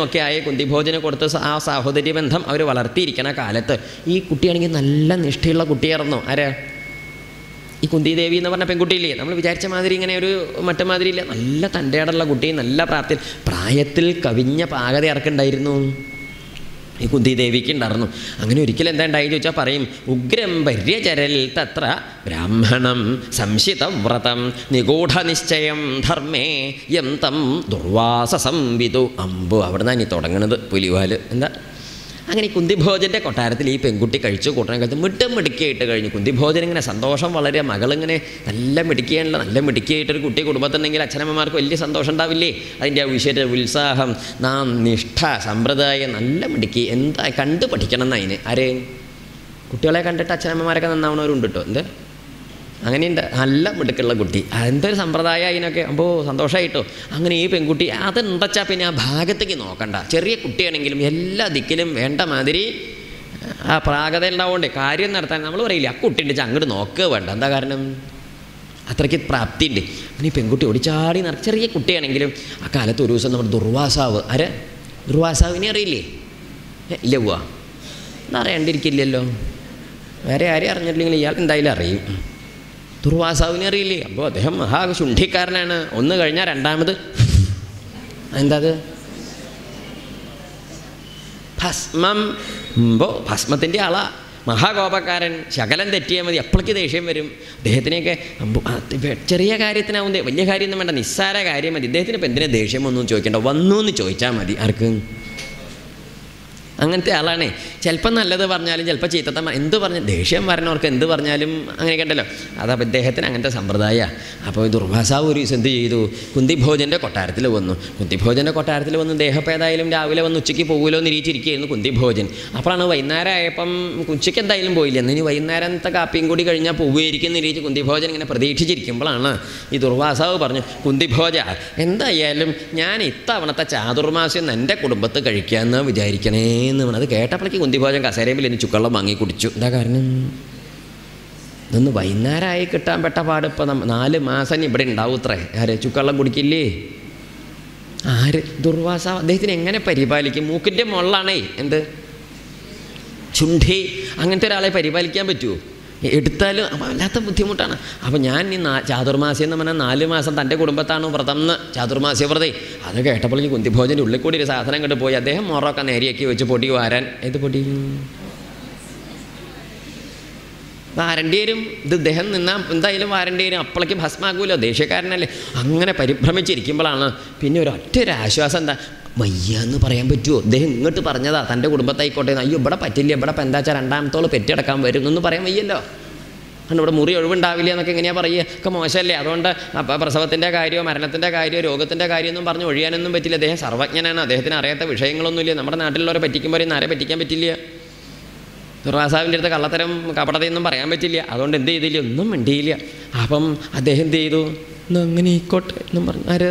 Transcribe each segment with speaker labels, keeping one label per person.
Speaker 1: ഒക്കെ ആയി കുന്തിഭോജനം കൊടുത്ത് ആ സാഹോദര്യ ബന്ധം അവർ വളർത്തിയിരിക്കണ കാലത്ത് ഈ കുട്ടിയാണെങ്കിൽ നല്ല നിഷ്ഠയുള്ള കുട്ടിയായിരുന്നു. ആരാ? ഈ കുന്തിദേവി എന്ന് പറഞ്ഞ പെൺകുട്ടിയില്ലേ, നമ്മൾ വിചാരിച്ച മാതിരി ഇങ്ങനെ ഒരു മറ്റു മാതിരി ഇല്ല, നല്ല തൻ്റെടമുള്ള കുട്ടി, നല്ല പ്രായത്തിൽ കവിഞ്ഞ പാകത ആർക്കുണ്ടായിരുന്നു? ഈ കുന്തിദേവിക്ക് ഉണ്ടായിരുന്നു. അങ്ങനെ ഒരിക്കലും എന്താ ഉണ്ടായി ചോദിച്ചാൽ പറയും, ഉഗ്രം പര്യചരൽ തത്ര ബ്രാഹ്മണം സംശിതവ്രതം നിഗൂഢനിശ്ചയം ധർമ്മേ യം തം ദുർവാസസം വിദു. അമ്പോ, അവിടെ നിന്നാണ് ഇനി തുടങ്ങുന്നത് പുലിവാല്. എന്താ അങ്ങനെ ഈ കുന്തിഭോജൻ്റെ കൊട്ടാരത്തിൽ ഈ പെൺകുട്ടി കഴിച്ചു കൂട്ടണ കാലത്ത് മിടുക്കിയായിട്ട് കഴിഞ്ഞു. കുന്തിഭോജൻ ഇങ്ങനെ സന്തോഷം വളരെ, മകളിങ്ങനെ നല്ല മിടുക്കിയാണല്ലോ, നല്ല മിടുക്കിയായിട്ടൊരു കുട്ടി കുടുംബത്തുണ്ടെങ്കിൽ അച്ഛനമ്മമാർക്ക് വലിയ സന്തോഷം ഉണ്ടാവില്ലേ? അതിൻ്റെ ആ വിഷയത്തിൽ ഉത്സാഹം, നാം നിഷ്ഠ, സമ്പ്രദായം, നല്ല മിടുക്കി, എന്താ കണ്ടു പഠിക്കണം എന്നതിന്. ആരെ? കുട്ടികളെ കണ്ടിട്ട് അച്ഛനമ്മമാരൊക്കെ നന്നാവണവരുണ്ട് കേട്ടോ. എന്ത് അങ്ങനെയുണ്ട്, നല്ല മിടുക്കുള്ള കുട്ടി, എന്തൊരു സമ്പ്രദായം അതിനൊക്കെ. അപ്പോൾ സന്തോഷമായിട്ടോ. അങ്ങനെ ഈ പെൺകുട്ടി അതെന്താച്ചാൽ പിന്നെ ആ ഭാഗത്തേക്ക് നോക്കണ്ട, ചെറിയ കുട്ടിയാണെങ്കിലും എല്ലാ ദിക്കിലും വേണ്ട മാതിരി ആ പ്രാഗത ഉണ്ടാവുകൊണ്ടേ കാര്യം നടത്താൻ നമ്മൾ പറയില്ല, ആ കുട്ടീൻ്റെ അങ്ങോട്ട് നോക്കുക വേണ്ട. എന്താ കാരണം? അത്രയ്ക്ക് പ്രാപ്തി ഉണ്ട്. അങ്ങനെ ഈ പെൺകുട്ടി ഓടിച്ചാടി ചെറിയ കുട്ടിയാണെങ്കിലും ആ കാലത്ത് ഒരു ദിവസം നമ്മുടെ ദുർവാസാവ്, ആരെ? ദുർവാസാവിനെ അറിയില്ലേ? ഇല്ല പോവാ, എന്താ അറിയാണ്ടിരിക്കില്ലല്ലോ, വേറെ ആരെയും അറിഞ്ഞിട്ടില്ലെങ്കിൽ ഇയാൾ എന്തായാലും അറിയും. ദുർവാസാവിനെ അറിയില്ലേ? അപ്പോൾ അദ്ദേഹം മഹാശുണ്ഠിക്കാരനാണ്. ഒന്ന് കഴിഞ്ഞാൽ രണ്ടാമത് എന്താ അത്? ഭസ്മം. ഭസ്മത്തിൻ്റെ ആളാ, മഹാകോപക്കാരൻ. ശകലം തെറ്റിയാൽ മതി അപ്പോഴേക്ക് ദേഷ്യം വരും. അദ്ദേഹത്തിനെയൊക്കെ ചെറിയ കാര്യത്തിനാവും, വലിയ കാര്യമൊന്നും വേണ്ട, നിസ്സാര കാര്യം മതി. ഇദ്ദേഹത്തിന് ഇപ്പം എന്തിനാ ദേഷ്യം ഒന്നും ചോദിക്കേണ്ട, വന്നു എന്ന് ചോദിച്ചാൽ മതി. ആർക്ക്? അങ്ങനത്തെ ആളാണേ. ചിലപ്പോൾ നല്ലത് പറഞ്ഞാലും ചിലപ്പോൾ ചീത്തത്ത എന്ത് പറഞ്ഞാൽ ദേഷ്യം വരണവർക്ക് എന്ത് പറഞ്ഞാലും അങ്ങനെയൊക്കെ ഉണ്ടല്ലോ. അതപ്പോൾ ഇദ്ദേഹത്തിന് അങ്ങനത്തെ സമ്പ്രദായമാണ്. അപ്പോൾ ദുർവാസാവ് ഒരു ദിവസം എന്ത് ചെയ്തു? കുന്തിഭോജൻ്റെ കൊട്ടാരത്തിൽ വന്നു. കുന്തിഭോജൻ്റെ കൊട്ടാരത്തിൽ വന്ന് ദേഹപ്പം ഏതായാലും രാവിലെ വന്ന് ഉച്ചയ്ക്ക് പോകുമല്ലോ എന്ന് നിരീച്ചിരിക്കുകയായിരുന്നു കുന്തിഭോജൻ. അപ്പോഴാണ് വൈകുന്നേരം ആയപ്പം ഉച്ചയ്ക്ക് എന്തായാലും പോയില്ല, ഇനി വൈകുന്നേരത്തെ കാപ്പിയും കൂടി കഴിഞ്ഞാൽ പോവുകയായിരിക്കും നിരീച്ച് കുന്തിഭോജൻ ഇങ്ങനെ പ്രതീക്ഷിച്ചിരിക്കുമ്പോഴാണ് ഈ ദുർവാസാവ് പറഞ്ഞു, കുന്തിഭോജ എന്തായാലും ഞാൻ ഇത്തവണത്തെ ചാതുർമാസ്യം എൻ്റെ കുടുംബത്ത് കഴിക്കാമെന്ന് വിചാരിക്കണേ എന്ന് വേണം. അത് കേട്ടപ്പോഴേക്ക് കുന്തിഭോജൻ കസേരയിൽ എനിക്ക് ചുക്കള്ളം വാങ്ങി കുടിച്ചു. എന്താ കാരണം? ഇതൊന്ന് വൈകുന്നേരമായി കിട്ടാൻ പെട്ട പാട്. ഇപ്പം 4 മാസം ഇവിടെ ഉണ്ടാവും അത്രേ. ആര് ചുക്കള്ളം കുടിക്കില്ലേ? ആര്? ദുർവാസാവ്. അദ്ദേഹത്തിന് എങ്ങനെ പരിപാലിക്കും? മൂക്കിൻ്റെ മുള്ളാണേ. എന്ത് ചുണ്ടി, അങ്ങനത്തെ ഒരാളെ പരിപാലിക്കാൻ പറ്റുമോ? എടുത്താലും അപ്പം വല്ലാത്ത ബുദ്ധിമുട്ടാണ്. അപ്പം ഞാൻ ഈ ചാതുർമാസ്യം എന്ന് പറഞ്ഞാൽ 4 മാസം തൻ്റെ കുടുംബത്താണ് വ്രതം എന്ന്, ചാതുർമാസ്യ വ്രതേ. അത് കേട്ടപ്പോൾ ഈ കുന്തിഭോജൻ്റെ ഉള്ളിൽ കൂടി ഒരു സാധനം കണ്ട് പോയി. അദ്ദേഹം മുറൊക്കെ നേരിയാക്കി വെച്ച് പൊടി വാരാൻ. ഏത് പൊടി വാരണ്ടി വരും? ഇത് ഇദ്ദേഹം നിന്നാൽ എന്തായാലും വാരണ്ടി വരും. അപ്പോഴേക്കും ഭസ്മാകൂലോ, ദേഷ്യക്കാരനല്ലേ. അങ്ങനെ പരിഭ്രമിച്ചിരിക്കുമ്പോഴാണ് പിന്നെ ഒരൊറ്റൊരാശ്വാസം. എന്താ? വയ്യാന്ന് പറയാൻ പറ്റുമോ? അദ്ദേഹം ഇങ്ങോട്ട് പറഞ്ഞതാ തൻ്റെ കുടുംബത്തായിക്കോട്ടെ. അയ്യോ ഇവിടെ പറ്റില്ല, ഇവിടെ ഇപ്പം എന്താ വെച്ചാൽ രണ്ടാമത്തോളം പെറ്റിടക്കാൻ വരും എന്നൊന്നും പറയാൻ വയ്യല്ലോ. കാരണം ഇവിടെ മുറി ഒഴിവുണ്ടാവില്ല എന്നൊക്കെ എങ്ങനെയാണ് പറയുക? ഒക്കെ മോശമല്ലേ. അതുകൊണ്ട് പ്രസവത്തിൻ്റെ കാര്യമോ മരണത്തിൻ്റെ കാര്യമോ രോഗത്തിൻ്റെ കാര്യമൊന്നും പറഞ്ഞ് ഒഴിയാനൊന്നും പറ്റില്ല. അദ്ദേഹം സർവജ്ഞനാണ്, അദ്ദേഹത്തിന് അറിയാത്ത വിഷയങ്ങളൊന്നുമില്ല. നമ്മുടെ നാട്ടിലുള്ളവരെ പറ്റിക്കുമ്പോൾ ആരെ പറ്റിക്കാൻ പറ്റില്ല. ദുർവാസാവിൻ്റെ അടുത്ത് കള്ളത്തരം കപടതയൊന്നും പറയാൻ പറ്റില്ല. അതുകൊണ്ട് എന്ത് ചെയ്തില്ല, ഒന്നും മിണ്ടിയില്ല. അപ്പം അദ്ദേഹം എന്ത് ചെയ്തു? അങ്ങനെ ആയിക്കോട്ടെ എന്നും പറഞ്ഞു ആര്?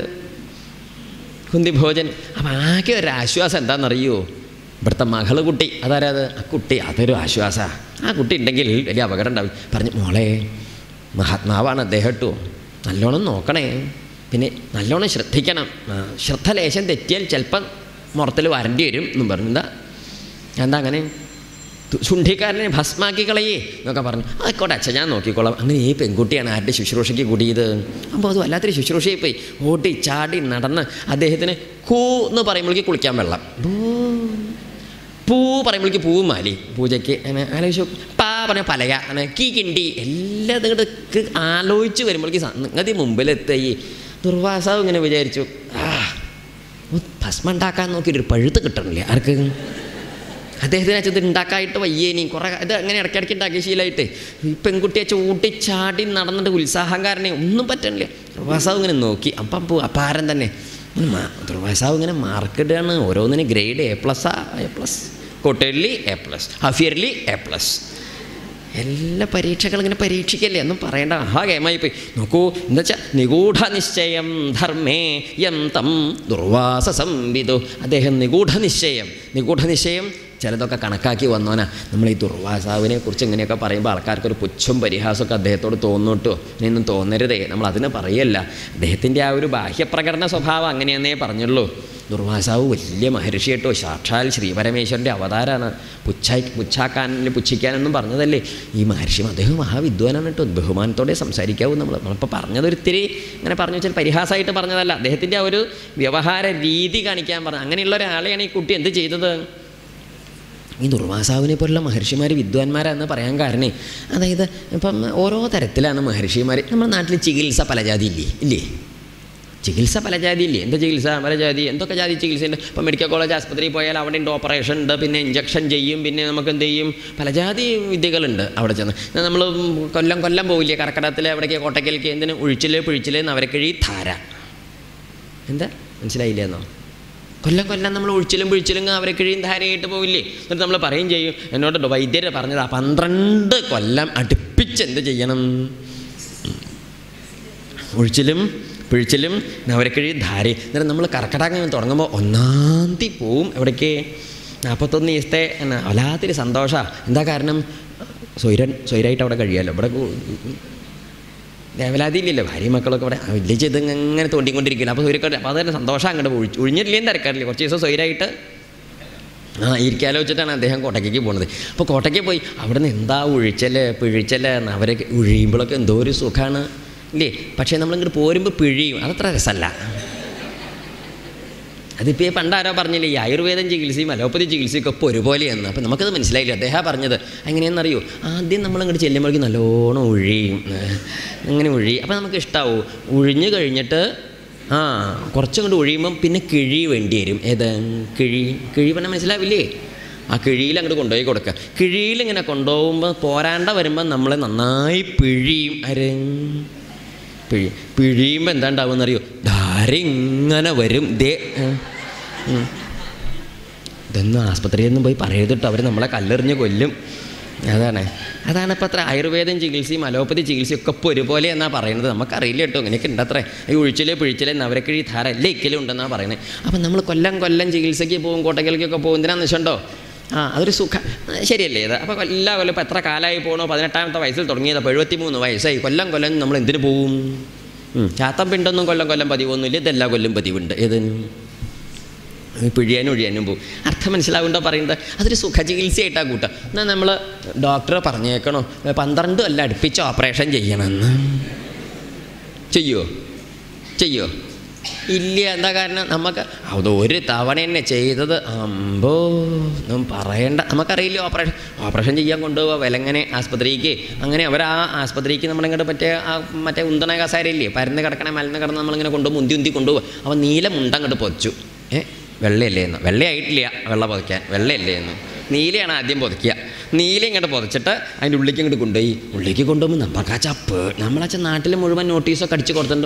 Speaker 1: കുന്തിഭോജൻ. അപ്പം ആകെ ഒരു ആശ്വാസം എന്താണെന്നറിയോ? ഇവിടുത്തെ മകള് കുട്ടി, അതാരത്? ആ കുട്ടി, അതൊരു ആശ്വാസമാണ്. ആ കുട്ടി ഉണ്ടെങ്കിൽ വലിയ അപകടം ഉണ്ടാവും. പറഞ്ഞു, മോളെ മഹാത്മാവാണ് അദ്ദേഹം കേട്ടോ, നല്ലോണം നോക്കണേ, പിന്നെ നല്ലോണം ശ്രദ്ധിക്കണം, ശ്രദ്ധ ലേശം തെറ്റിയാൽ ചിലപ്പം മുറത്തിൽ വരേണ്ടി വരും എന്നും പറഞ്ഞു. എന്താ അങ്ങനെ? ശുണ്ഠിക്കാരനെ ഭസ്മാക്കി കളയേ എന്നൊക്കെ പറഞ്ഞു. ആയിക്കോട്ടെ അച്ഛൻ, ഞാൻ നോക്കിക്കോളാം. അങ്ങനെ ഈ പെൺകുട്ടിയാണ് ആരുടെ ശുശ്രൂഷയ്ക്ക് കൂടിയത്. അപ്പോൾ അത് വല്ലാത്തൊരു ശുശ്രൂഷയിൽ പോയി ഓടി ചാടി നടന്ന് അദ്ദേഹത്തിന് കൂ എന്ന് പറയുമ്പോഴേക്ക് കുളിക്കാൻ വെള്ളം, പൂ പറയുമ്പോഴേക്ക് പൂവും മാലി പൂജയ്ക്ക് അങ്ങനെ ആലോചിച്ചു, പാ പറഞ്ഞ പലക അങ്ങനെ കീ കിണ്ടി എല്ലാം ഇങ്ങോട്ട് ആലോചിച്ച് വരുമ്പോഴേക്ക് സംഗതി മുമ്പിലെത്തി. ദുർവാസാവ് ഇങ്ങനെ വിചാരിച്ചു, ഭസ്മം ഉണ്ടാക്കാൻ നോക്കിയിട്ടൊരു പഴുത്ത് കിട്ടണില്ല. ആർക്ക്? അദ്ദേഹത്തിന് വെച്ചത് ഉണ്ടാക്കാനായിട്ട് വയ്യേനി കുറേ ഇത് അങ്ങനെ ഇടയ്ക്കിടയ്ക്ക് ഉണ്ടാക്കിയ ശീലമായിട്ട് ഈ പെൺകുട്ടിയെ ചൂട്ടിച്ചാടി നടന്നിട്ട് ഉത്സാഹംകാരനെ ഒന്നും പറ്റണില്ല. ദുർവാസാവ് ഇങ്ങനെ നോക്കി. അപ്പം അപാരം തന്നെ. ദുർവാസാവ് ഇങ്ങനെ മാർക്കിടുകയാണ്. ഓരോന്നിനും grade A+, quarterly A+, half yearly A+. എല്ലാ പരീക്ഷകളും ഇങ്ങനെ പരീക്ഷിക്കല്ലേ, ഒന്നും പറയേണ്ട. ഗെയിമായി പോയി. നോക്കൂ, എന്താ വെച്ചാൽ നിഗൂഢ നിശ്ചയം ധർമ്മേ യം തം ദുർവാസം വിദു. അദ്ദേഹം നിഗൂഢ നിശ്ചയം ചിലതൊക്കെ കണക്കാക്കി വന്നോനാ. നമ്മൾ ഈ ദുർവാസാവിനെ കുറിച്ച് ഇങ്ങനെയൊക്കെ പറയുമ്പോൾ ആൾക്കാർക്കൊരു പുച്ഛം പരിഹാസമൊക്കെ അദ്ദേഹത്തോട് തോന്നൂട്ടോ. ഇനിയൊന്നും തോന്നരുതേ, നമ്മൾ അതിന് പറയല്ല. അദ്ദേഹത്തിൻ്റെ ആ ഒരു ബാഹ്യപ്രകടന സ്വഭാവം അങ്ങനെയെന്നേ പറഞ്ഞുള്ളൂ. ദുർവാസാവ് വലിയ മഹർഷിയായിട്ടോ, സാക്ഷാൽ ശ്രീപരമേശ്വരൻ്റെ അവതാരമാണ്. പുച്ഛിക്കാനൊന്നും പറഞ്ഞതല്ലേ ഈ മഹർഷി. അദ്ദേഹം മഹാവിദ്വാനാണ് കേട്ടോ, ബഹുമാനത്തോടെ സംസാരിക്കാവൂ. നമ്മളിപ്പോൾ പറഞ്ഞതൊരിത്തിരി ഇങ്ങനെ പറഞ്ഞു വെച്ചാൽ പരിഹാസമായിട്ട് പറഞ്ഞതല്ല, അദ്ദേഹത്തിൻ്റെ ആ ഒരു വ്യവഹാര രീതി കാണിക്കാൻ പറഞ്ഞു. അങ്ങനെയുള്ള ഒരാളെയാണ് ഈ കുട്ടി എന്ത് ചെയ്തത്. ഈ ദുർവാസാവിനെ പോലുള്ള മഹർഷിമാർ വിദ്വാൻമാരാണെന്ന് പറയാൻ കാരണേ, അതായത് ഇപ്പം ഓരോ തരത്തിലാണ് മഹർഷിമാർ. നമ്മുടെ നാട്ടിൽ ചികിത്സ പല ജാതി ഇല്ലേ? ചികിത്സ പല ജാതി ഇല്ലേ? എന്താ ചികിത്സ പല ജാതി? എന്തൊക്കെ ജാതി ചികിത്സയുണ്ട്. ഇപ്പോൾ മെഡിക്കൽ കോളേജ് ആസ്പത്രിയിൽ പോയാൽ അവിടെ ഉണ്ട് ഓപ്പറേഷൻ ഉണ്ട്, പിന്നെ ഇഞ്ചക്ഷൻ ചെയ്യും, പിന്നെ നമുക്ക് എന്ത് ചെയ്യും, പല ജാതി വിദ്യകളുണ്ട്. അവിടെ ചെന്ന് നമ്മൾ കൊല്ലം പോവില്ലേ കർക്കിടകത്തിൽ എവിടേക്ക് കോട്ടയ്ക്കലേക്ക്, എന്തിന് പിഴിച്ചിൽ നവരക്കിഴി ധാര. എന്താ മനസ്സിലായില്ലേന്നോ? കൊല്ലം നമ്മൾ പിഴിച്ചിലും അവരെ കിഴിയും ധാരയായിട്ട് പോവില്ലേ. എന്നിട്ട് നമ്മൾ പറയും ചെയ്യും, എന്നോട് വൈദ്യർ പറഞ്ഞതാ 12 കൊല്ലം അടുപ്പിച്ച് എന്ത് ചെയ്യണം, പിഴിച്ചിലും നവരക്കിഴി ധാരയും. എന്നിട്ട് നമ്മൾ കർക്കിടകം തുടങ്ങുമ്പോൾ 1-ാം തീയതി പോവും എവിടേക്ക്, 41 ദിവസത്തെ വല്ലാത്തൊരു സന്തോഷമാണ്. എന്താ കാരണം, സ്വൈരായിട്ട് അവിടെ കഴിയാമല്ലോ. ഇവിടെ ദേവലാതിയില്ലല്ലോ, ഭാര്യയും മക്കളൊക്കെ ഇവിടെ വില്ലേജ് ഇത് ഇങ്ങനെ തോണ്ടിക്കൊണ്ടിരിക്കില്ല. അപ്പോൾ സ്വൈരക്കാർ അപ്പോൾ അതൊരു സന്തോഷം അങ്ങോട്ട് ഒഴിഞ്ഞിട്ടില്ലേന്ന് തിരക്കാറില്ല. കുറച്ച് ദിവസം സ്വൈരായിട്ട് ഇരിക്കാലോ വെച്ചിട്ടാണ് അദ്ദേഹം കോട്ടയ്ക്ക് പോകുന്നത്. അപ്പോൾ കോട്ടയ്ക്ക് പോയി അവിടെ നിന്ന് എന്താ പിഴിച്ചൽ അവരെ ഒഴിയുമ്പോഴൊക്കെ എന്തോ ഒരു സുഖമാണ് ഇല്ലേ. പക്ഷേ നമ്മളിങ്ങോട്ട് പോരുമ്പോൾ പിഴിയും, അതത്ര രസമല്ല. അതിപ്പോൾ പണ്ടാരോ പറഞ്ഞില്ലേ, ഈ ആയുർവേദം ചികിത്സയും അലോപ്പതി ചികിത്സയൊക്കെ ഇപ്പോൾ ഒരുപോലെയെന്ന്. അപ്പോൾ നമുക്കത് മനസ്സിലായില്ല. അദ്ദേഹം പറഞ്ഞത് എങ്ങനെയാണെന്നറിയോ, ആദ്യം നമ്മളിങ്ങോട്ട് ചെല്ലുമ്പോഴേക്കും നല്ലോണം ഒഴിയും, അങ്ങനെ അപ്പോൾ നമുക്ക് ഇഷ്ടാവും. ഒഴിഞ്ഞ് കഴിഞ്ഞിട്ട് കുറച്ചും കൂടി ഒഴിയുമ്പം പിന്നെ കിഴി വേണ്ടി വരും. ഏത് കിഴി പറഞ്ഞാൽ മനസ്സിലാവില്ലേ? ആ കിഴിയിൽ അങ്ങോട്ട് കൊണ്ടുപോയി കൊടുക്കുക. കിഴിയിലിങ്ങനെ കൊണ്ടുപോകുമ്പോൾ പോരാണ്ട വരുമ്പം നമ്മളെ നന്നായി പിഴിയും. പിഴിയുമ്പോൾ എന്താ ഉണ്ടാവുമെന്നറിയോ, ധാര ഇങ്ങനെ വരും. ഇതൊന്നും ആസ്പത്രിയിൽ നിന്നും പോയി പറയരുതിട്ടോ, അവർ നമ്മളെ കല്ലെറിഞ്ഞ് കൊല്ലും. അതാണ് ഇപ്പോൾ അത്ര ആയുർവേദം ചികിത്സയും അലോപ്പതി ചികിത്സയും ഒക്കെ ഇപ്പോൾ ഒരുപോലെ എന്നാണ് പറയുന്നത്. നമുക്കറിയില്ല കേട്ടോ, ഇങ്ങനെയൊക്കെ ഉണ്ട് അത്രേ. ഈ പിഴിച്ചിലെ നവരക്കിഴി ധാര എല്ലാം ഇക്കലും ഉണ്ടെന്നാണ് പറയുന്നത്. അപ്പം നമ്മൾ കൊല്ലം ചികിത്സയ്ക്ക് പോകും, കോട്ടയ്ക്കലേക്കൊക്കെ പോകും. എന്തിനാണെന്ന് വെച്ചിട്ടുണ്ടോ, അതൊരു സുഖം, ശരിയല്ലേ ഇത്? അപ്പോൾ എല്ലാ കൊല്ലം ഇപ്പോൾ എത്ര കാലമായി പോകണോ, 18ാമത്തെ വയസ്സിൽ തുടങ്ങിയത്, അപ്പോൾ 73 വയസ്സായി. കൊല്ലം നമ്മൾ എന്തിനു പോവും? ചാത്തം പിണ്ടൊന്നും കൊല്ലം പതിവൊന്നുമില്ല, ഇതെല്ലാ കൊല്ലം പതിവുണ്ട്. ഏതിനും പിഴിയാനും പോവും. അർത്ഥം മനസ്സിലാവുണ്ടോ പറയുന്നത്? അതൊരു സുഖചികിത്സയായിട്ടാണ് കൂട്ടുക. എന്നാൽ നമ്മൾ ഡോക്ടറെ പറഞ്ഞേക്കണോ 12 കൊല്ലം അടുപ്പിച്ച് ഓപ്പറേഷൻ ചെയ്യണമെന്ന്. ചെയ്യോ? ഇല്ല. എന്താ കാരണം, നമുക്ക് അത് ഒരു തവണ തന്നെ ചെയ്തത് ഒന്നും പറയണ്ട. നമുക്കറിയില്ല. ഓപ്പറേഷൻ ചെയ്യാൻ കൊണ്ടുപോവുക വിലങ്ങനെ ആസ്പത്രിക്ക്. അങ്ങനെ അവർ ആ ആസ്പത്രിക്ക് നമ്മളിങ്ങോട്ട് മറ്റേ ഉന്തണ കസാരയില്ലേ, പരന്ന് കിടക്കണേ മലന്ന് കിടന്ന് നമ്മളിങ്ങനെ കൊണ്ടുപോകും, ഉന്തി കൊണ്ടുപോകുക. അപ്പോൾ നീല മുണ്ടങ്ങോട്ട് പൊതിച്ചു. വെള്ളയല്ലേന്ന്, വെള്ളയായിട്ടില്ല വെള്ള പൊതിക്കാൻ, വെള്ളയല്ലേന്ന്, നീലയാണ് ആദ്യം പൊതിക്കുക. നീല ഇങ്ങോട്ട് പൊതിച്ചിട്ട് അതിൻ്റെ ഉള്ളിലേക്ക് ഇങ്ങോട്ട് കൊണ്ടുപോയി. ഉള്ളിലേക്ക് കൊണ്ടുപോകുമ്പോൾ നമുക്ക് നമ്മളാച്ച നാട്ടിൽ മുഴുവൻ നോട്ടീസൊക്കെ അടിച്ച് കൊടുത്തിട്ടുണ്ട്.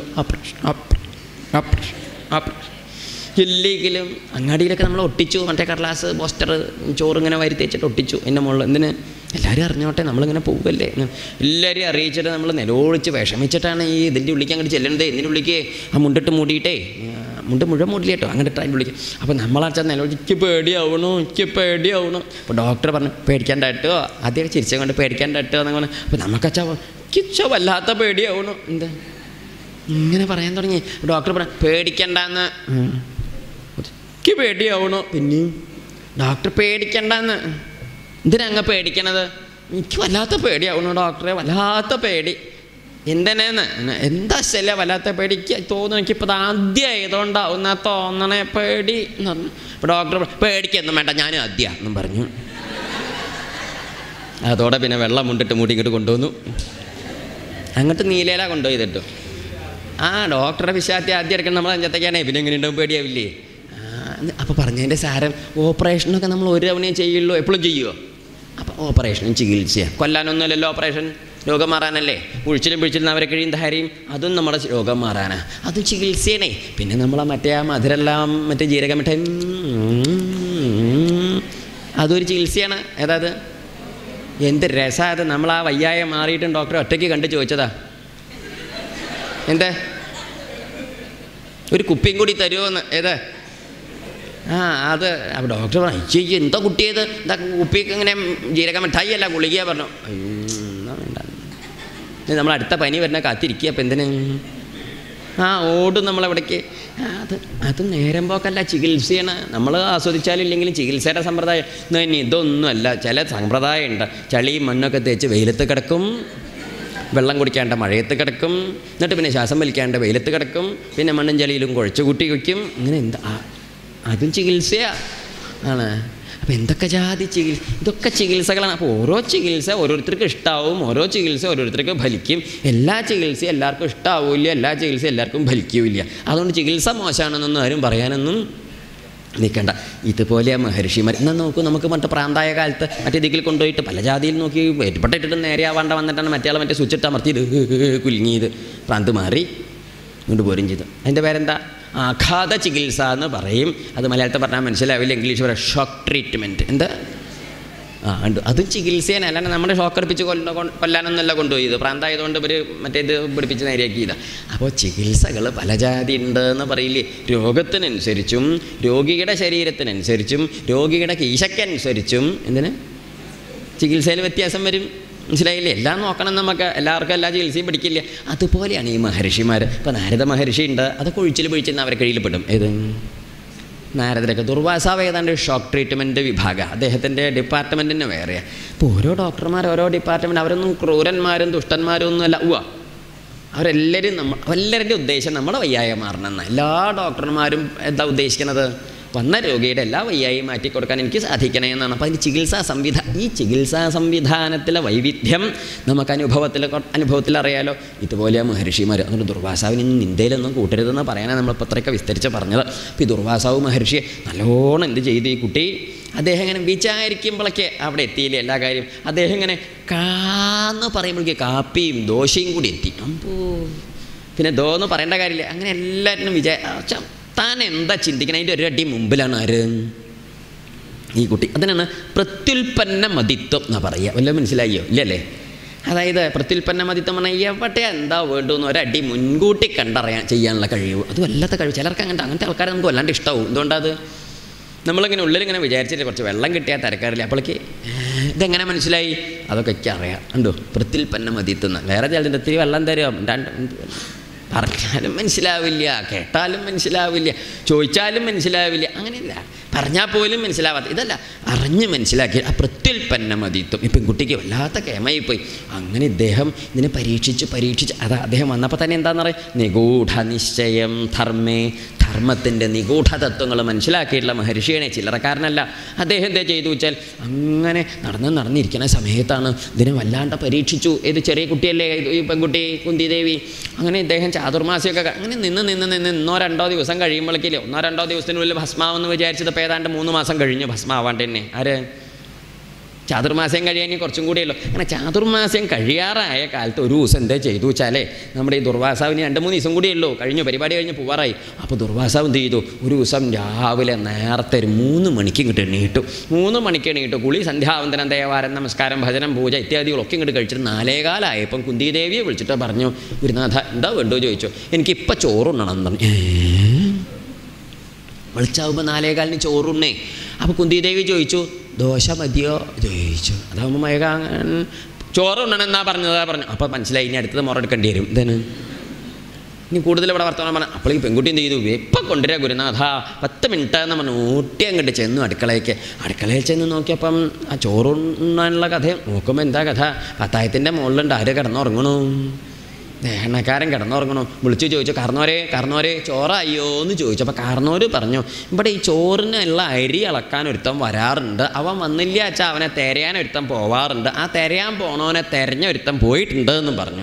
Speaker 1: ഇല്ലെങ്കിലും അങ്ങാടിയിലൊക്കെ നമ്മൾ ഒട്ടിച്ചു, മറ്റേ കടലാസ് പോസ്റ്റർ ചോറിങ്ങനെ വരുത്തിച്ചിട്ട് ഒട്ടിച്ചു. എൻ്റെ മുകളിൽ എന്തിന്, എല്ലാവരും അറിഞ്ഞോട്ടെ, നമ്മളിങ്ങനെ പോവല്ലേ, എല്ലാവരെയും അറിയിച്ചിട്ട് നമ്മൾ നിലവിളിച്ച് വിഷമിച്ചിട്ടാണ് ഈ ഇതിൻ്റെ ഉള്ളിലേക്ക് അങ്ങോട്ട് ചെല്ലുന്നത്. ഇതിൻ്റെ ഉള്ളിലേക്ക് ആ മുണ്ടിട്ട് മൂടിയിട്ടേ, മുണ്ട് മുഴുവൻ മൂടില്ല കേട്ടോ, അങ്ങോട്ട് അതിൻ്റെ ഉള്ളിലേക്ക്. അപ്പോൾ നമ്മളാച്ചാൽ നിലവിളിച്ച് എനിക്ക് പേടിയാവണു. അപ്പോൾ ഡോക്ടർ പറഞ്ഞു പേടിക്കാണ്ടായിട്ടോ, ആദ്യം ചിരിച്ചും കൊണ്ട് പേടിക്കാണ്ടായിട്ടോ എന്നൊക്കെ പറഞ്ഞു. അപ്പോൾ നമുക്കച്ചാ കിച്ച വല്ലാത്ത പേടിയാവണു. എന്താ ഇങ്ങനെ പറയാൻ തുടങ്ങി. ഡോക്ടർ പറഞ്ഞു പേടിക്കണ്ടെന്ന്. എനിക്ക് പേടിയാവണു. പിന്നെയും ഡോക്ടർ പേടിക്കണ്ടെന്ന്. എന്തിനാ പേടിക്കണത്? എനിക്ക് വല്ലാത്ത പേടിയാവണു ഡോക്ടറെ, വല്ലാത്ത പേടി. എന്തിനേന്ന്? എന്താ ശല്യ വല്ലാത്ത പേടിക്ക് തോന്നുന്നു, എനിക്കിപ്പോൾ ആദ്യമായതുകൊണ്ടാവുന്ന തോന്നണേ പേടി എന്ന് പറഞ്ഞു. അപ്പോൾ ഡോക്ടർ പേടിക്കൊന്നും വേണ്ട, ഞാനും ആദ്യമെന്നും പറഞ്ഞു. അതോടെ പിന്നെ വെള്ളം മുണ്ടിട്ട് മൂടി ഇങ്ങോട്ട് കൊണ്ടുവന്നു. അങ്ങോട്ട് നീലയില കൊണ്ടുപോയി. ഡോക്ടറുടെ വിശ്വാസത്തെ ആദ്യം എടുക്കണം നമ്മൾ അഞ്ചത്തേക്കാണേ, പിന്നെ എങ്ങനെ ഉണ്ടാവും, പേടിയാവില്ലേ? അപ്പോൾ പറഞ്ഞതിൻ്റെ സാരം ഓപ്പറേഷനൊക്കെ നമ്മൾ ഒരു തവണയും ചെയ്യുള്ളൂ, എപ്പോഴും ചെയ്യുമോ? അപ്പോൾ ഓപ്പറേഷനും ചികിത്സയാണ്, കൊല്ലാനൊന്നുമല്ലല്ലോ ഓപ്പറേഷൻ, രോഗം മാറാനല്ലേ. പിഴിച്ചിലും അവരെ കഴിയും ധാരയും, അതും നമ്മുടെ രോഗം മാറാനാണ്, അതും ചികിത്സയാണേ. പിന്നെ നമ്മളെ ആ മധുരെല്ലാം മറ്റേ ജീരക മിഠായി, അതൊരു ചികിത്സയാണ്. ഏതാത് എന്ത് രസമാണ് അത്. നമ്മൾ ആ വയ്യായ മാറിയിട്ടും ഡോക്ടറെ ഒറ്റയ്ക്ക് കണ്ട് ചോദിച്ചതാ, എന്താ ഒരു കുപ്പിയും കൂടി തരുമോന്ന്. അത് അപ്പോൾ ഡോക്ടർ പറഞ്ഞു അയ്യോ എന്താ കുട്ടിയത്, എന്താ കുപ്പിക്ക് ഇങ്ങനെ ജീരക മിഠായി അല്ല ഗുളിക പറഞ്ഞു. എന്നാ വേണ്ട, നമ്മൾ അടുത്ത പനി വരുന്ന കാത്തിരിക്കുക. അപ്പം എന്തിന് ഓടും നമ്മളെവിടേക്ക്. അത് നേരം പോക്കല്ല, ചികിത്സയാണ്. നമ്മൾ ആസ്വദിച്ചാലും ഇല്ലെങ്കിലും ചികിത്സയുടെ സമ്പ്രദായം തന്നെ ഇതൊന്നുമല്ല. ചില സമ്പ്രദായം ഉണ്ട്. ചളിയും മണ്ണൊക്കെ തേച്ച് വെയിലത്ത് കിടക്കും, വെള്ളം കുടിക്കാണ്ട് മഴയത്ത് കിടക്കും, എന്നിട്ട് പിന്നെ ശ്വാസം വലിക്കാണ്ട് വെയിലത്ത് കിടക്കും, പിന്നെ മണ്ണും ചളിയിലും കുഴച്ച് കൂട്ടി വയ്ക്കും. ഇങ്ങനെ അതും ചികിത്സയാണ് ആണ്. അപ്പോൾ എന്തൊക്കെ ജാതി ചികിത്സ, ഇതൊക്കെ ചികിത്സകളാണ്. അപ്പോൾ ഓരോ ചികിത്സ ഓരോരുത്തർക്ക് ഇഷ്ടാവും, ഓരോ ചികിത്സ ഓരോരുത്തർക്ക് ഫലിക്കും. എല്ലാ ചികിത്സയും എല്ലാവർക്കും ഇഷ്ടാവില്ല, എല്ലാ ചികിത്സയും എല്ലാവർക്കും ഫലിക്കില്ല. അതുകൊണ്ട് ചികിത്സ മോശമാണെന്നൊന്നും ആരും പറയാനൊന്നും നിൽക്കണ്ട. ഇതുപോലെ മഹർഷിമാർ എന്നാൽ നോക്കൂ, നമുക്ക് മറ്റേ പ്രാന്തായ കാലത്ത് മറ്റേ ദിക്കിൽ കൊണ്ടുപോയിട്ട് പല ജാതിയിൽ നോക്കി ഏറ്റുപെട്ടിട്ട് നേരെ ആവാണ്ട വന്നിട്ടാണ് മറ്റേ മറ്റേ സ്വിച്ചിട്ട് അമർത്തിയത് കുലുങ്ങിയത്, പ്രാന്ത് മാറി കൊണ്ട് പോരും ചെയ്തു. അതിൻ്റെ പേരെന്താ? ആഘാത ചികിത്സ എന്ന് പറയും. അത് മലയാളത്തിൽ പറഞ്ഞാൽ മനസ്സിലാവില്ല, ഇംഗ്ലീഷ് പറയാം ഷോക്ക് ട്രീറ്റ്മെൻറ്റ്. എന്താ? ഉണ്ട്. അതും ചികിത്സയാണ്, അല്ലാണ്ട് നമ്മുടെ ഷോക്ക് അടിപ്പിച്ച് കൊല്ലാനൊന്നുമല്ല കൊണ്ടുപോയത്. പ്രാന്തായതുകൊണ്ട് ഇവർ മറ്റേത് പിടിപ്പിച്ച് നേരെയാക്കിയതാണ്. അപ്പോൾ ചികിത്സകൾ പല ജാതി ഉണ്ട് എന്ന് പറയില്ലേ. രോഗത്തിനനുസരിച്ചും രോഗിയുടെ ശരീരത്തിനനുസരിച്ചും രോഗിയുടെ കീശക്കനുസരിച്ചും എന്തിന് ചികിത്സയിൽ വ്യത്യാസം വരും. മനസ്സിലായില്ലേ? എല്ലാം നോക്കണം നമുക്ക്, എല്ലാവർക്കും എല്ലാ ചികിത്സയും പിടിക്കില്ല. അതുപോലെയാണ് ഈ മഹർഷിമാർ. ഇപ്പോൾ നാരദ മഹർഷി ഉണ്ട്, അതൊക്കെ ഒഴിച്ചിൽ പിഴിച്ചെന്ന് അവരെ കയ്യിൽപ്പെടും. ഏത് നാരദരൊക്കെ ദുർവാസാവ് ഏതാണ്ട് ഷോക്ക് ട്രീറ്റ്മെൻറ്റ് വിഭാഗം, അദ്ദേഹത്തിൻ്റെ ഡിപ്പാർട്ട്മെൻറ്റിന് വേറെയാണ്. ഇപ്പോൾ ഓരോ ഡോക്ടർമാർ ഓരോ ഡിപ്പാർട്ട്മെൻറ്റ്, അവരൊന്നും ക്രൂരന്മാരും ദുഷ്ടന്മാരും ഒന്നുമല്ല. അവരെല്ലാവരും എല്ലാവരുടെയും ഉദ്ദേശം നമ്മുടെ വയ്യായ മാറണം എന്നാണ്. എല്ലാ ഡോക്ടർമാരും എന്താ ഉദ്ദേശിക്കുന്നത്? വന്ന രോഗിയുടെ എല്ലാ വയ്യായും മാറ്റിക്കൊടുക്കാൻ എനിക്ക് സാധിക്കണേ എന്നാണ്. അപ്പോൾ അതിന് ഈ ചികിത്സാ സംവിധാനത്തിലെ വൈവിധ്യം നമുക്ക് അനുഭവത്തിൽ അറിയാലോ. ഇതുപോലെ മഹർഷിമാർ. അതുകൊണ്ട് ദുർവാസാവിന് നിന്ദയിലൊന്നും കൂട്ടരുതെന്ന് പറയാനാണ് നമ്മളിപ്പോൾ അത്രയൊക്കെ വിസ്തരിച്ച് പറഞ്ഞത്. അപ്പോൾ ഈ ദുർവാസാവ് മഹർഷിയെ നല്ലോണം എന്ത് ചെയ്തു ഈ കുട്ടി? അദ്ദേഹം ഇങ്ങനെ വിചാരിക്കുമ്പോഴൊക്കെ അവിടെ എത്തിയില്ലേ എല്ലാ കാര്യം. അദ്ദേഹം ഇങ്ങനെ കാന്ന് പറയുമ്പോഴേക്ക് കാപ്പിയും ദോശയും കൂടി എത്തി. പിന്നെ ദോന്ന് പറയേണ്ട കാര്യമില്ല. അങ്ങനെ എല്ലാവരും താൻ എന്താ ചിന്തിക്കണം? അതിൻ്റെ ഒരടി മുമ്പിലാണ് ആര്? ഈ കുട്ടി. അതിനാണ് പ്രത്യുൽപ്പന്ന മതിത്വം എന്നാ പറയുക. വല്ലതും മനസ്സിലായോ? ഇല്ലല്ലേ? അതായത് പ്രത്യുൽപ്പന്ന മതിത്വം പറഞ്ഞാൽ എവിടെ എന്താ വേണ്ടുമെന്ന് ഒരടി മുൻകൂട്ടി കണ്ടറിയാൻ ചെയ്യാനുള്ള കഴിവ്. അത് വല്ലാത്ത കഴിവ്. ചിലർക്ക് അങ്ങനത്തെ ആൾക്കാരെ നമുക്ക് വല്ലാണ്ട് ഇഷ്ടമാവും. എന്തുകൊണ്ടത്? നമ്മളിങ്ങനെ ഉള്ളിലിങ്ങനെ വിചാരിച്ചിട്ട് കുറച്ച് വെള്ളം കിട്ടിയാൽ തിരക്കാറില്ല. അപ്പോഴേക്ക് ഇതെങ്ങനെ മനസ്സിലായി? അതൊക്കെ എനിക്ക് അറിയാം. ഉണ്ടോ? പ്രത്യുൽപ്പന്ന മതിത്വം. വേറെ ചിലതിൻ്റെ ഒത്തിരി വെള്ളം തരും, പറഞ്ഞാലും മനസ്സിലാവില്ല, കേട്ടാലും മനസ്സിലാവില്ല, ചോദിച്ചാലും മനസ്സിലാവില്ല. അങ്ങനെയില്ല, പറഞ്ഞാൽ പോലും മനസ്സിലാവാത്ത ഇതല്ല, അറിഞ്ഞ് മനസ്സിലാക്കി ആ പ്രത്യുൽപ്പന്ന മതിത്വം. ഈ പെൺകുട്ടിക്ക് വല്ലാത്ത കേമയിപ്പോയി. അങ്ങനെ ഇദ്ദേഹം ഇതിനെ പരീക്ഷിച്ച് അദ്ദേഹം വന്നപ്പോൾ തന്നെ എന്താണെന്ന് പറയും? നിഗൂഢ നിശ്ചയം ധർമ്മേ, ധർമ്മത്തിൻ്റെ നിഗൂഢ തത്വങ്ങൾ മനസ്സിലാക്കിയിട്ടുള്ള മഹർഷിയാണ്, ചില്ലറക്കാരനല്ല. അദ്ദേഹം എന്താ ചെയ്തു വെച്ചാൽ അങ്ങനെ നടന്നിരിക്കുന്ന സമയത്താണ് ഇതിനെ വല്ലാണ്ട് പരീക്ഷിച്ചു. ഏത് ചെറിയ കുട്ടിയല്ലേ ഈ പെൺകുട്ടി കുന്തിദേവി. അങ്ങനെ ഇദ്ദേഹം ചാതുർമാസ്യമൊക്കെ അങ്ങനെ നിന്ന് 1-2 ദിവസം കഴിയുമ്പോഴേക്കില്ലേ, 1-2 ദിവസത്തിനുള്ളിൽ ഭസ്മാവെന്ന് വിചാരിച്ചത് ഇപ്പോൾ ഏതാണ്ട് 3 മാസം കഴിഞ്ഞ് ഭസ്മാവാണ്ട് തന്നെ. ആര്? ചാതുർമാസ്യം കഴിയാൻ കുറച്ചും കൂടിയല്ലോ. അങ്ങനെ ചാതുർമാസ്യം കഴിയാറായ കാലത്ത് ഒരു ദിവസം എന്താ ചെയ്തു വെച്ചാലേ, നമ്മുടെ ഈ ദുർവാസാവിന് 2-3 ദിവസം കൂടിയല്ലോ കഴിഞ്ഞു, പരിപാടി കഴിഞ്ഞ് പോവാറായി. അപ്പോൾ ദുർവാസാവ് എന്ത് ചെയ്തു? ഒരു ദിവസം രാവിലെ നേരത്തെ ഒരു 3 മണിക്ക് ഇങ്ങോട്ട് എണീട്ടു. 3 മണിക്ക് എണീട്ടു. കുളി, സന്ധ്യാവന്തനം, ദേവാരം, നമസ്കാരം, ഭജനം, പൂജ ഇത്യാദികളൊക്കെ ഇങ്ങോട്ട് കഴിച്ചിട്ട് 4:15 കുന്തിദേവിയെ വിളിച്ചിട്ട് പറഞ്ഞു, ഗുരുനാഥ എന്താ വേണ്ടോ ചോദിച്ചു. എനിക്കിപ്പോൾ ചോറുണ്ണണം പറഞ്ഞു. വിളിച്ചാവുമ്പോൾ 4:15 ചോറുണ്ണേ. അപ്പോൾ കുന്തിദേവി ചോദിച്ചു, ദോശ മതിയോ ചോദിച്ചു. അതാകുമ്പോൾ മയകാൻ ചോറുണ്ണണെന്നാ പറഞ്ഞതാ പറഞ്ഞു. അപ്പോൾ മനസ്സിലായി, ഇനി അടുത്തത് മുറെടുക്കേണ്ടി വരും. ഇതാണ് ഇനി കൂടുതൽ ഇവിടെ വർത്തമാനം പറഞ്ഞു. അപ്പോൾ ഈ പെൺകുട്ടി എന്ത് ചെയ്തു? എപ്പം കൊണ്ടുവരാ ഗുരുനാഥ, 10 മിനിറ്റ് എന്ന് പറഞ്ഞു. ഊട്ടി അങ്ങോട്ട് ചെന്നു അടുക്കളയിൽ ചെന്ന് നോക്കിയപ്പം ആ ചോറുണ്ണാനുള്ള കഥ നോക്കുമ്പോൾ എന്താ കഥ? പത്തായത്തിൻ്റെ മുകളിലുണ്ട്. ആര് കിടന്നുറങ്ങണു? ദേഹണക്കാരൻ കിടന്നുറങ്ങണു. വിളിച്ചു ചോദിച്ചു, കാർന്നോരെ ചോറായോ എന്ന് ചോദിച്ചു. അപ്പോൾ കാർന്നോര് പറഞ്ഞു, ഇവിടെ ഈ ചോറിനുള്ള അരി ഇളക്കാൻ ഒരുത്തം വരാറുണ്ട്, അവൻ വന്നില്ല വെച്ചാൽ അവനെ തിരയാൻ ഒരുത്തം പോവാറുണ്ട്, ആ തിരയാൻ പോണവനെ തിരഞ്ഞ ഒരുത്തം പോയിട്ടുണ്ട് എന്നും പറഞ്ഞു.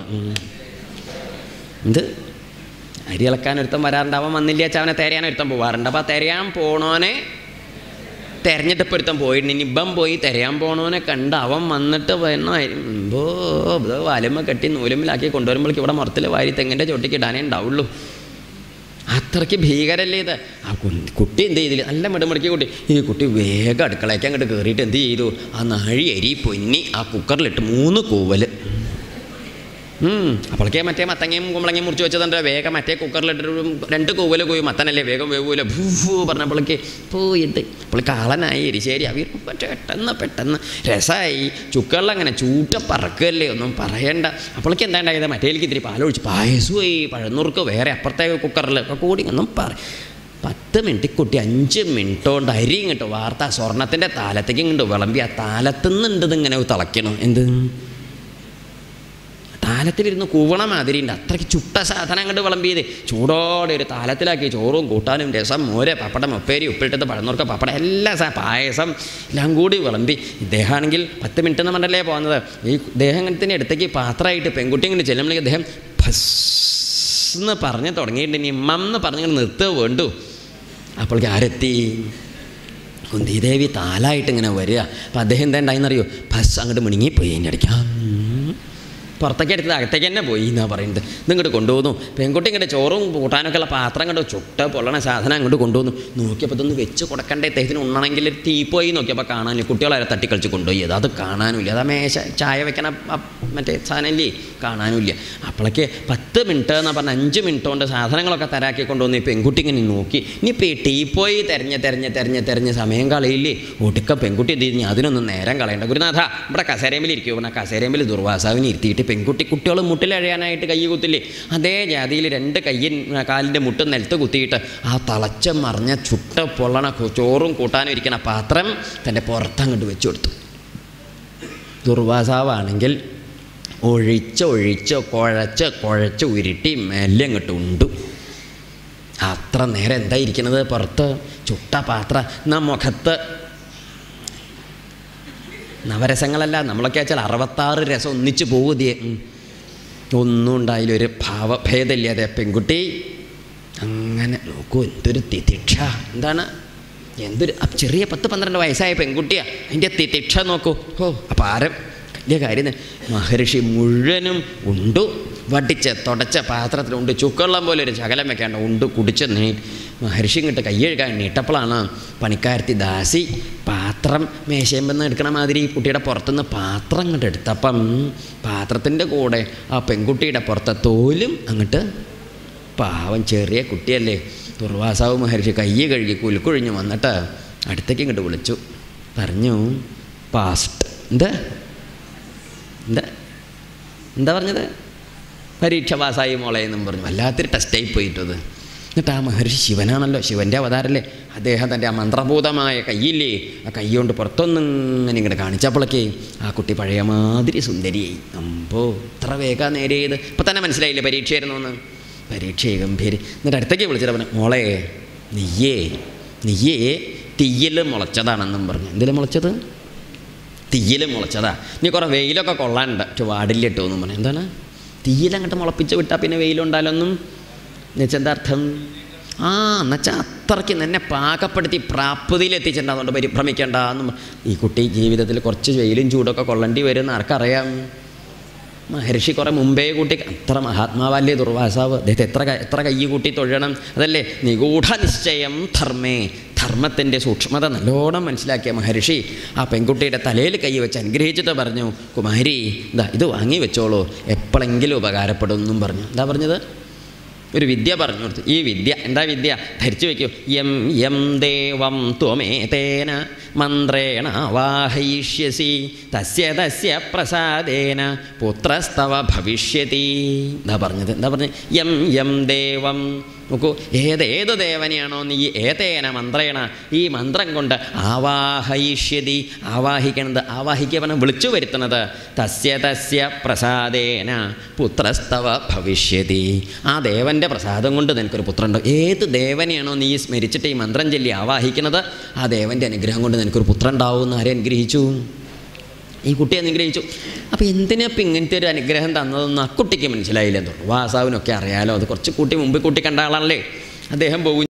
Speaker 1: എന്ത്? അരി ഇളക്കാൻ ഒരുത്തം വരാറുണ്ട്, അവൻ വന്നില്ല വെച്ചാൽ അവനെ തിരയാൻ ഒരുത്തം പോവാറുണ്ട്, അപ്പോൾ ആ തിരയാൻ പോണവനെ തിരഞ്ഞിട്ട് പൊരുത്തം പോയിട്ടുണ്ട്. ഇനി ഇപ്പം പോയി തിരയാൻ പോണവനെ കണ്ട് അവൻ വന്നിട്ട് വേണോ വാലുമ്മ കെട്ടി നൂലുമ്മിലാക്കി കൊണ്ടുവരുമ്പോഴേക്ക് ഇവിടെ മുറത്തിൽ വാരി തെങ്ങിൻ്റെ ചോട്ടിക്ക് ഇടാനേ ഉണ്ടാവുള്ളൂ. അത്രയ്ക്ക് ഭീകരല്ലേ ഇത്. ആ കുട്ടി എന്ത് ചെയ്തില്ല, നല്ല മിടുമിടുക്കി കുട്ടി. ഈ കുട്ടി വേഗം അടുക്കളയ്ക്ക് അങ്ങോട്ട് കയറിയിട്ട് എന്ത് ചെയ്തു? ആ നാഴി അരി പൊന്നി ആ കുക്കറിലിട്ട് 3 കൂവൽ അപ്പോഴേക്കേ മറ്റേ മത്തങ്ങയും കുമ്പളങ്ങയും മുറിച്ച് വെച്ചതുണ്ട്. വേഗം മറ്റേ കുക്കറിലിട്ടൊരു 2 കൂവൽ കൂയി, മത്തനല്ലേ വേഗം വേവൂല, ഭൂ പറഞ്ഞപ്പോഴേക്ക് പോയിട്ട് അപ്പോൾ കാളനായി എരിശ്ശേരി അവർ പെട്ടെന്ന് രസമായി. ചുക്കുകളിലങ്ങനെ ചൂട്ട പറക്കല്ലേ, ഒന്നും പറയണ്ട. അപ്പോഴേക്ക് എന്താ ഉണ്ടായത്, മറ്റേലേക്ക് ഇത്തിരി പാലൊഴിച്ച് പായസമായി, പഴന്നുറുക്ക് വേറെ അപ്പുറത്തെ കുക്കറിൽ ഒക്കെ കൂടി ഒന്നും 10 മിനിറ്റ് കുട്ടി 5 മിനിറ്റ് കൊണ്ട് അരി ഇങ്ങോട്ട് വാർത്ത സ്വർണത്തിൻ്റെ താലത്തേക്ക് ഇങ്ങോട്ട് വിളമ്പി. ആ താലത്തുനിന്നുണ്ട് ഇതിങ്ങനെ തിളയ്ക്കണം. എന്ത് താലത്തിലിരുന്ന് കൂവണ മാതിരി ഉണ്ട്. അത്രയ്ക്ക് ചുട്ട സാധനം അങ്ങോട്ട് വിളമ്പിയത്. ചൂടോടെ ഒരു താലത്തിലാക്കി ചോറും കൂട്ടാനും രസം, മോര്, പപ്പടം, ഉപ്പേരി, ഉപ്പിട്ടത്, പഴന്നുറുക്ക, പപ്പടം, എല്ലാം പായസം എല്ലാം കൂടി വിളമ്പി. ഇദ്ദേഹമാണെങ്കിൽ 10 മിനിറ്റ് എന്ന് പറഞ്ഞല്ലേ പോകുന്നത്. ഈ ഇദ്ദേഹത്തിൻ്റെ അടുത്തേക്ക് പാത്രമായിട്ട് പെൺകുട്ടി ഇങ്ങനെ ചെല്ലുമ്പോഴേക്ക് അദ്ദേഹം ഭസ്ന്ന് പറഞ്ഞ് തുടങ്ങിയിട്ട് ഇനി മന്ന് പറഞ്ഞിങ്ങനെ നിർത്തുക വേണ്ടു. അപ്പോഴേക്ക് ആരെത്തി, കുന്തിദേവി താലായിട്ട് ഇങ്ങനെ വരിക. അപ്പം അദ്ദേഹം എന്താ ഉണ്ടായിന്നറിയോ, ഭസ് അങ്ങോട്ട് മുണുങ്ങിപ്പോയി. അതിൻ്റെ ഇടയ്ക്ക് പുറത്തേക്ക് എടുത്തത് അകത്തേക്ക് തന്നെ പോയി എന്നാണ് പറയുന്നത്. ഇതിങ്ങോട്ട് കൊണ്ടുപോകുന്നു. പെൺകുട്ടി ഇങ്ങോട്ട് ചോറും കൂട്ടാനൊക്കെ ഉള്ള പാത്രം കണ്ടോ, ചുട്ട പൊള്ളണ സാധനം അങ്ങോട്ട് കൊണ്ടുപോകുന്നു. നോക്കിയപ്പോൾ ഇതൊന്ന് വെച്ച് കൊടുക്കണ്ടേ, ഇദ്ദേഹത്തിന് ഉണ്ണണമെങ്കിൽ തീപ്പോയി നോക്കിയപ്പോൾ കാണാനില്ല. കുട്ടികളെ തട്ടിക്കളിച്ച് കൊണ്ടുപോയി. അത് കാണാനുമില്ല. അത് മേശ ചായ വെക്കണ മറ്റേ സാധനമില്ലേ, കാണാനുമില്ല. അപ്പോഴേക്ക് 10 മിനിറ്റ് എന്നാ പറഞ്ഞാൽ 5 മിനിറ്റ് കൊണ്ട് സാധനങ്ങളൊക്കെ തരാക്കി കൊണ്ടുവന്ന് ഈ പെൺകുട്ടി ഇങ്ങനെ നോക്കി. ഇനിയിപ്പോൾ ഈ ടീപ്പോയി തെരഞ്ഞ് സമയം കളയില്ലേ. ഒടുക്ക പെൺകുട്ടി എന്ത് ചെയ്തു, അതിനൊന്നും നേരം കളയണ്ട. ഗുരുനാഥ ഇവിടെ കസേരമ്പിൽ ഇരിക്കുമോ പറഞ്ഞാൽ കസേരമ്പിൽ ദുർവാസാവിനെ ഇരുത്തിയിട്ട് കുട്ടികൾ മുട്ടിലഴയാനായിട്ട് കൈ കുത്തില്ലേ, അതേ ജാതിയിൽ 2 കാലിൻ്റെ മുട്ടും നിലത്ത് കുത്തിയിട്ട് ആ തളച്ച മറിഞ്ഞ ചുട്ട പൊള്ളണ ചോറും കൂട്ടാനും ഇരിക്കുന്ന പാത്രം തൻ്റെ പുറത്തങ്ങോട്ട് വെച്ചു കൊടുത്തു. ദുർവാസാവാണെങ്കിൽ ഒഴിച്ച് കുഴച്ച് ഉരുട്ടി മെല്ലെ അങ്ങോട്ട് ഉണ്ടു. അത്ര നേരം എന്താ ഇരിക്കുന്നത് പുറത്ത്, ചുട്ട പാത്രം. എന്നാ മുഖത്ത് നവരസങ്ങളല്ല, നമ്മളൊക്കെ വെച്ചാൽ 66 രസം ഒന്നിച്ച് പോകുതേ, ഒന്നും ഉണ്ടായില്ല. ഒരു ഭാവഭേദമില്ലാതെ പെൺകുട്ടി അങ്ങനെ നോക്കൂ. എന്തൊരു തിതിക്ഷ, എന്താണ് എന്തൊരു ചെറിയ 10-12 വയസ്സായ പെൺകുട്ടിയാണ്, അതിൻ്റെ തിതിക്ഷ നോക്കൂ. അപ്പം ആരും വലിയ കാര്യം. മഹർഷി മുഴുവനും ഉണ്ടു വടിച്ച് തുടച്ച പാത്രത്തിലുണ്ട്. ചുക്കള്ളം പോലെ ഒരു ശകലം വെക്കാണ്ട് ഉണ്ട് കുടിച്ച് മഹർഷി ഇങ്ങോട്ട് കൈ കഴുകാൻ നീട്ടപ്പോഴാണ് പണിക്കാരത്തി ദാസി പാത്രം മേശയമ്പെന്ന് എടുക്കണ മാതിരി കുട്ടിയുടെ പുറത്തുനിന്ന് പാത്രം അങ്ങോട്ട് എടുത്തപ്പം പാത്രത്തിൻ്റെ കൂടെ ആ പെൺകുട്ടിയുടെ പുറത്തെ തോലും അങ്ങോട്ട്, പാവം ചെറിയ കുട്ടിയല്ലേ. ദുർവാസാവ് മഹർഷി കൈ കഴുകി കുലുക്കൊഴിഞ്ഞ് വന്നിട്ട് അടുത്തേക്ക് ഇങ്ങോട്ട് വിളിച്ചു, പറഞ്ഞു പാസ്റ്റ്. എന്താ പറഞ്ഞത്, പരീക്ഷ പാസ്സായി മോളെ എന്നും പറഞ്ഞു. വല്ലാത്തൊരു ടെസ്റ്റായി പോയിട്ടത്. എന്നിട്ട് ആ മഹർഷി ശിവനാണല്ലോ, ശിവൻ്റെ അവതാരല്ലേ, അദ്ദേഹം തൻ്റെ ആ മന്ത്രഭൂതമായ കയ്യില്ലേ, ആ കൈ കൊണ്ട് പുറത്തൊന്നിങ്ങനെ ഇങ്ങോട്ട് കാണിച്ചപ്പോഴേക്ക് ആ കുട്ടി പഴയ മാതിരി സുന്ദരിയായി. അമ്പോ ഇത്ര വേഗം നേരിയത്. ഇപ്പം തന്നെ മനസ്സിലായില്ലേ പരീക്ഷയായിരുന്നു എന്ന്. പരീക്ഷയെ ഗംഭീരി. എന്നിട്ട് അടുത്തേക്ക് വിളിച്ചിട്ട് പറഞ്ഞു, മോളെ നീയേ തീയിൽ മുളച്ചതാണെന്നും പറഞ്ഞു. എന്തിലും മുളച്ചത്, തീയിൽ മുളച്ചതാ. ഇനി കുറേ വെയിലൊക്കെ കൊള്ളാനുണ്ട്, വാടില്ല ഇട്ടു എന്നും പറഞ്ഞു. എന്താണ് തീയിലങ്ങോട്ട് മുളപ്പിച്ച് വിട്ടാൽ പിന്നെ വെയിലുണ്ടാലൊന്നും എന്നുവെച്ചാൽ അർത്ഥം, എന്നുവെച്ചാൽ അത്രയ്ക്ക് എന്നെ പാകപ്പെടുത്തി പ്രാപ്തിയിലെത്തിച്ചിട്ടുണ്ട്, അതുകൊണ്ട് പരിഭ്രമിക്കേണ്ട എന്നും. ഈ കുട്ടി ജീവിതത്തിൽ കുറച്ച് വെയിലും ചൂടൊക്കെ കൊള്ളേണ്ടി വരുമെന്ന് ആർക്കറിയാം. മഹർഷി കുറേ മുമ്പേ കൂട്ടി, അത്ര മഹാത്മാവല്ലേ ദുർവാസാവ്, അദ്ദേഹത്തെ എത്ര കൈ കൂട്ടി തൊഴണം. അതല്ലേ നിഗൂഢ നിശ്ചയം ധർമ്മേ, ധർമ്മത്തിൻ്റെ സൂക്ഷ്മത നല്ലോണം മനസ്സിലാക്കിയ മഹർഷി ആ പെൺകുട്ടിയുടെ തലയിൽ കൈ വെച്ച് അനുഗ്രഹിച്ചിട്ട് പറഞ്ഞു, കുമാരി ഇത് വാങ്ങി വെച്ചോളൂ, എപ്പോഴെങ്കിലും ഉപകാരപ്പെടും എന്നും പറഞ്ഞു. എന്താ പറഞ്ഞത്, ഒരു വിദ്യ പറഞ്ഞു കൊടുത്തു. ഈ വിദ്യ എന്താ വിദ്യ, ധരിച്ചു വയ്ക്കൂ. യം ദേവം ത്വമേതേന മന്ത്രേണ വാഹയിഷ്യസി തസ്യ പ്രസാദേന പുത്രസ്തവ ഭവിഷ്യതി. എന്താ പറഞ്ഞത്, യം ദേവം, നോക്കൂ, ഏത് ദേവനെയാണോ നീ ഏതേന മന്ത്രേണ ഈ മന്ത്രം കൊണ്ട് ആവാഹയിഷ്യതി, ആവാഹിക്കണത്, ആവാഹിക്കവനെ വിളിച്ചു വരുത്തുന്നത്, തസ്യ പ്രസാദേന പുത്രസ്തവ ഭവിഷ്യതി, ആ ദേവൻ്റെ പ്രസാദം കൊണ്ട് നിനക്കൊരു പുത്രനുണ്ടോ. ഏത് ദേവനെയാണോ നീ സ്മരിച്ചിട്ട് ഈ മന്ത്രം ചൊല്ലി ആവാഹിക്കുന്നത്, ആ ദേവൻ്റെ അനുഗ്രഹം കൊണ്ട് നിനക്കൊരു പുത്രൻ ഉണ്ടാവുമെന്ന് ആരെ അനുഗ്രഹിച്ചു, ഈ കുട്ടിയെ അനുഗ്രഹിച്ചു. അപ്പോൾ എന്തിനപ്പം ഇങ്ങനത്തെ ഒരു അനുഗ്രഹം തന്നതെന്ന് ആ കുട്ടിക്ക് മനസ്സിലായില്ല. വാസാവിനൊക്കെ അറിയാലോ, അത് കുറച്ച് മുമ്പ് കൂട്ടി കണ്ട ആളാണല്ലേ. അദ്ദേഹം പോകും